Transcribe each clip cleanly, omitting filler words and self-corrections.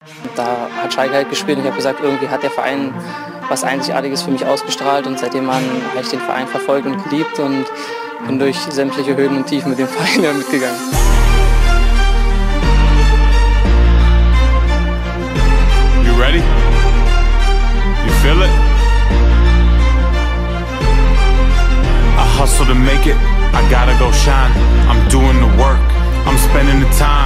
Da hat Schalke halt gespielt und ich habe gesagt, irgendwie hat der Verein was Einzigartiges für mich ausgestrahlt und seitdem habe ich den Verein verfolgt und geliebt und bin durch sämtliche Höhen und Tiefen mit dem Verein mitgegangen. You ready? You feel it? I hustle to make it, I gotta go shine. I'm doing the work, I'm spending the time.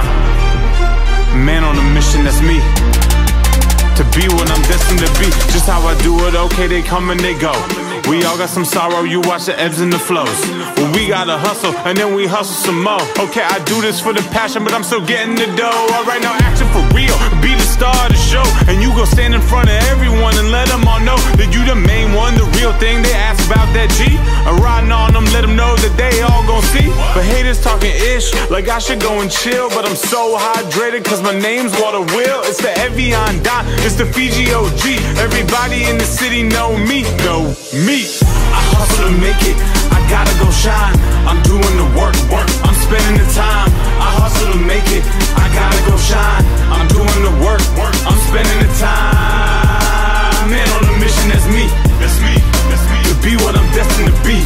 Man on a mission, that's me. To be what I'm destined to be. Just how I do it, okay, they come and they go. We all got some sorrow, you watch the ebbs and the flows. Well, we gotta hustle, and then we hustle some more. Okay, I do this for the passion, but I'm still getting the dough. Alright, now action for real, be the star of the show. And you go stand in front of everyone and let them all know that you the main one, the real thing. They ask about that G, I'm riding on them, let them know that they all gon' see. But haters talking ish, like I should go and chill. But I'm so hydrated, cause my name's Water Will. It's the Evian Dot, it's the Fiji OG. Everybody in the city know me, know me. I hustle to make it, I gotta go shine. I'm doing the work, I'm spending the time. I hustle to make it, I gotta go shine. I'm doing the work, I'm spending the time. Man on a mission, that's me. That's me, that's me. To be what I'm destined to be.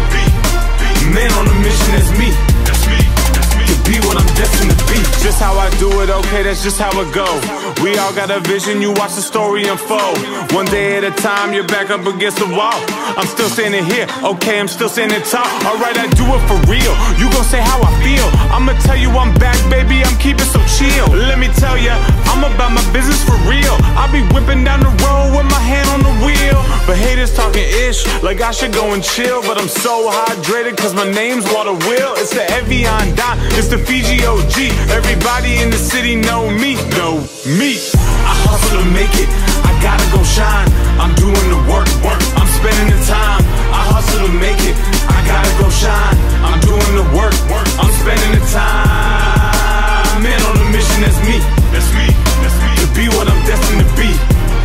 Man on a mission, that's me. That's me, that's me. To be what I'm destined to be. Just how I do it, okay, that's just how it go. We all got a vision, you watch the story unfold. One day at a time, you're back up against the wall. I'm still standing here, okay, I'm still standing tall. Alright, I do it for real, you gon' say how I feel. I'ma tell you I'm back, baby, I'm keeping so chill. Let me tell ya, I'm about my business for real. I'll be whipping down the road with my hand on the wheel. But haters talking ish, like I should go and chill. But I'm so hydrated, cause my name's Water Will. It's the Evian Dot, it's the Fiji OG. Everybody in the city know me, know me. I hustle to make it, I gotta go shine. I'm doing the work, I'm spending the time. I hustle to make it, I gotta go shine. I'm doing the work, I'm spending the time. Man on a mission, that's me. That's me, that's me. To be what I'm destined to be.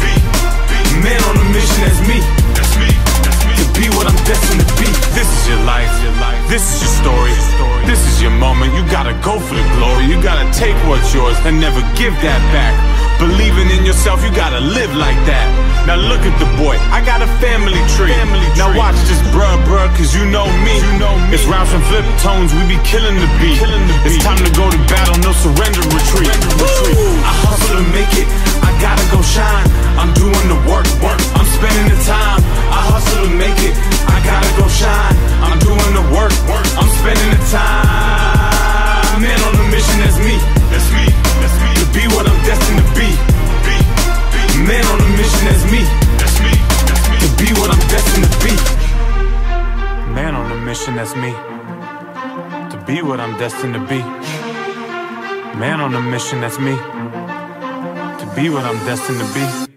Man on a mission, that's me. That's me, that's me. To be what I'm destined to be. This is your life, this is your story. This is your moment, you gotta go for the glory. You gotta take what's yours and never give that back. Believing in yourself, you gotta live like that. Now look at the boy, I got a family tree. Now watch this bruh, cause you know me. It's rounds from flip tones, we be killing the beat. It's time to go to battle, no surrender, retreat. I hustle to make it, I gotta go shine. I'm doing the work, I'm spending the time. I hustle to make it, I gotta go shine. I'm doing the work, I'm spending the time. Man on a mission, that's me. That's me, that's me. To be what I'm destined to be. Man on a mission, that's me. That's me, that's me. To be what I'm destined to be. Man on a mission, that's me. To be what I'm destined to be. Man on a mission, that's me. To be what I'm destined to be.